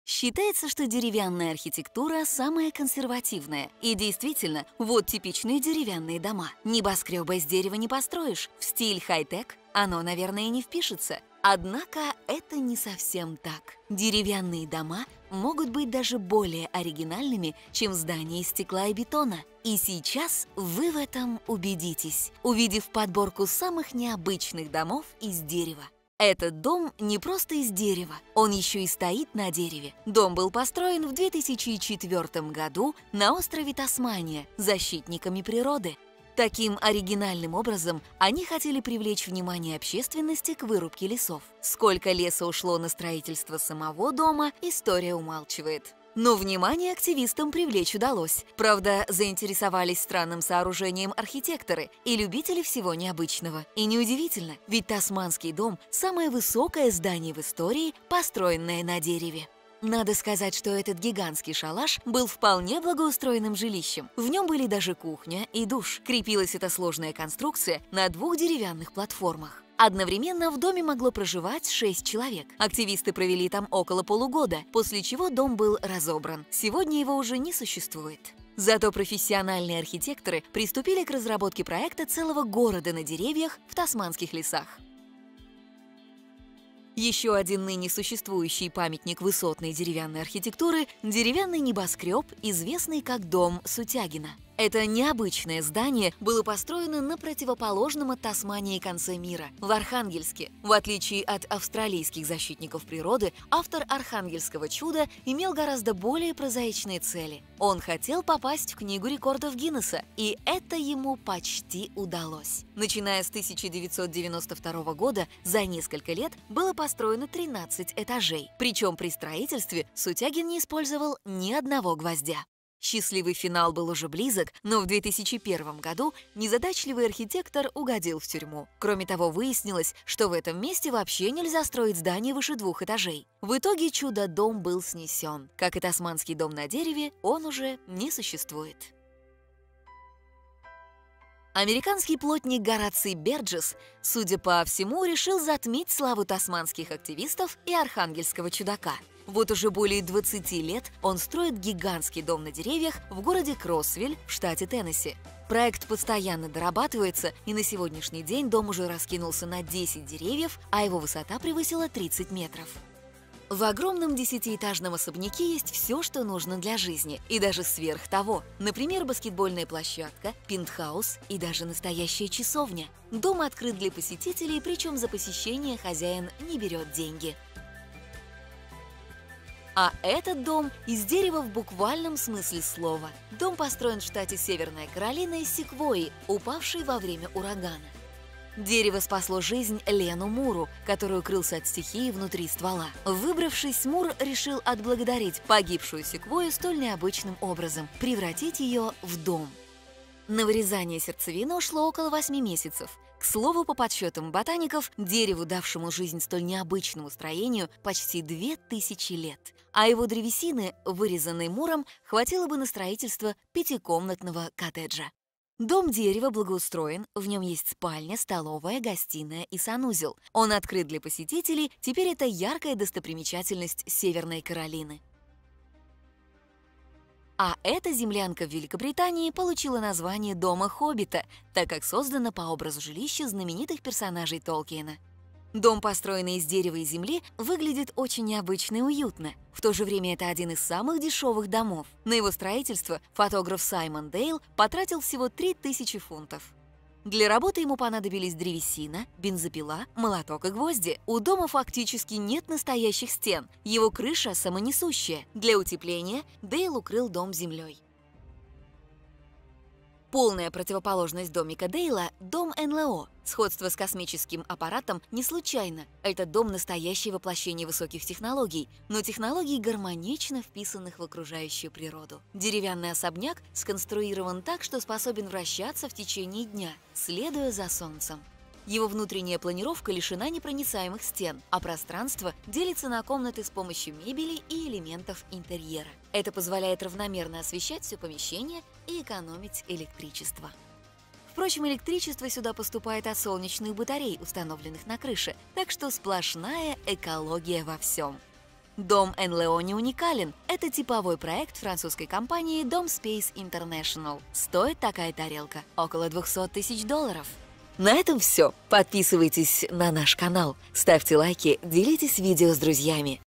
Считается, что деревянная архитектура самая консервативная. И действительно, вот типичные деревянные дома. Небоскребы из дерева не построишь. В стиль хай-тек оно, наверное, и не впишется. Однако это не совсем так. Деревянные дома могут быть даже более оригинальными, чем здания из стекла и бетона. И сейчас вы в этом убедитесь, увидев подборку самых необычных домов из дерева. Этот дом не просто из дерева, он еще и стоит на дереве. Дом был построен в 2004 году на острове Тасмания защитниками природы. Таким оригинальным образом они хотели привлечь внимание общественности к вырубке лесов. Сколько леса ушло на строительство самого дома, история умалчивает. Но внимание активистам привлечь удалось. Правда, заинтересовались странным сооружением архитекторы и любители всего необычного. И неудивительно, ведь Тасманский дом – самое высокое здание в истории, построенное на дереве. Надо сказать, что этот гигантский шалаш был вполне благоустроенным жилищем. В нем были даже кухня и душ. Крепилась эта сложная конструкция на 2 деревянных платформах. Одновременно в доме могло проживать 6 человек. Активисты провели там около полугода, после чего дом был разобран. Сегодня его уже не существует. Зато профессиональные архитекторы приступили к разработке проекта целого города на деревьях в тасманских лесах. Еще один ныне существующий памятник высотной деревянной архитектуры – деревянный небоскреб, известный как дом Сутягина. Это необычное здание было построено на противоположном от Тасмании конце мира, в Архангельске. В отличие от австралийских защитников природы, автор «Архангельского чуда» имел гораздо более прозаичные цели. Он хотел попасть в Книгу рекордов Гиннесса, и это ему почти удалось. Начиная с 1992 года, за несколько лет было построено 13 этажей. Причем при строительстве Сутягин не использовал ни одного гвоздя. Счастливый финал был уже близок, но в 2001 году незадачливый архитектор угодил в тюрьму. Кроме того, выяснилось, что в этом месте вообще нельзя строить здание выше 2 этажей. В итоге чудо-дом был снесен. Как и тасманский дом на дереве, он уже не существует. Американский плотник Гораций Берджес, судя по всему, решил затмить славу тасманских активистов и архангельского чудака. Вот уже более 20 лет он строит гигантский дом на деревьях в городе Кроссвилл в штате Теннесси. Проект постоянно дорабатывается, и на сегодняшний день дом уже раскинулся на 10 деревьев, а его высота превысила 30 метров. В огромном 10-этажном особняке есть все, что нужно для жизни, и даже сверх того. Например, баскетбольная площадка, пентхаус и даже настоящая часовня. Дом открыт для посетителей, причем за посещение хозяин не берет деньги. А этот дом из дерева в буквальном смысле слова. Дом построен в штате Северная Каролина из секвойи, упавшей во время урагана. Дерево спасло жизнь Лену Муру, который укрылся от стихии внутри ствола. Выбравшись, Мур решил отблагодарить погибшую секвойю столь необычным образом – превратить ее в дом. На вырезание сердцевины ушло около 8 месяцев. К слову, по подсчетам ботаников, дереву, давшему жизнь столь необычному строению, почти 2000 лет. А его древесины, вырезанной Муром, хватило бы на строительство 5-комнатного коттеджа. Дом дерева благоустроен, в нем есть спальня, столовая, гостиная и санузел. Он открыт для посетителей, теперь это яркая достопримечательность Северной Каролины. А эта землянка в Великобритании получила название Дома Хоббита, так как создана по образу жилища знаменитых персонажей Толкиена. Дом, построенный из дерева и земли, выглядит очень необычно и уютно. В то же время это один из самых дешевых домов. На его строительство фотограф Саймон Дейл потратил всего 3000 фунтов. Для работы ему понадобились древесина, бензопила, молоток и гвозди. У дома фактически нет настоящих стен, его крыша самонесущая. Для утепления Дейл укрыл дом землей. Полная противоположность домика Дейла – дом НЛО. Сходство с космическим аппаратом не случайно. Это дом – настоящее воплощение высоких технологий, но технологий, гармонично вписанных в окружающую природу. Деревянный особняк сконструирован так, что способен вращаться в течение дня, следуя за Солнцем. Его внутренняя планировка лишена непроницаемых стен, а пространство делится на комнаты с помощью мебели и элементов интерьера. Это позволяет равномерно освещать все помещение и экономить электричество. Впрочем, электричество сюда поступает от солнечных батарей, установленных на крыше, так что сплошная экология во всем. Дом НЛО не уникален. Это типовой проект французской компании Dom Space International. Стоит такая тарелка около $200 000. На этом все. Подписывайтесь на наш канал, ставьте лайки, делитесь видео с друзьями.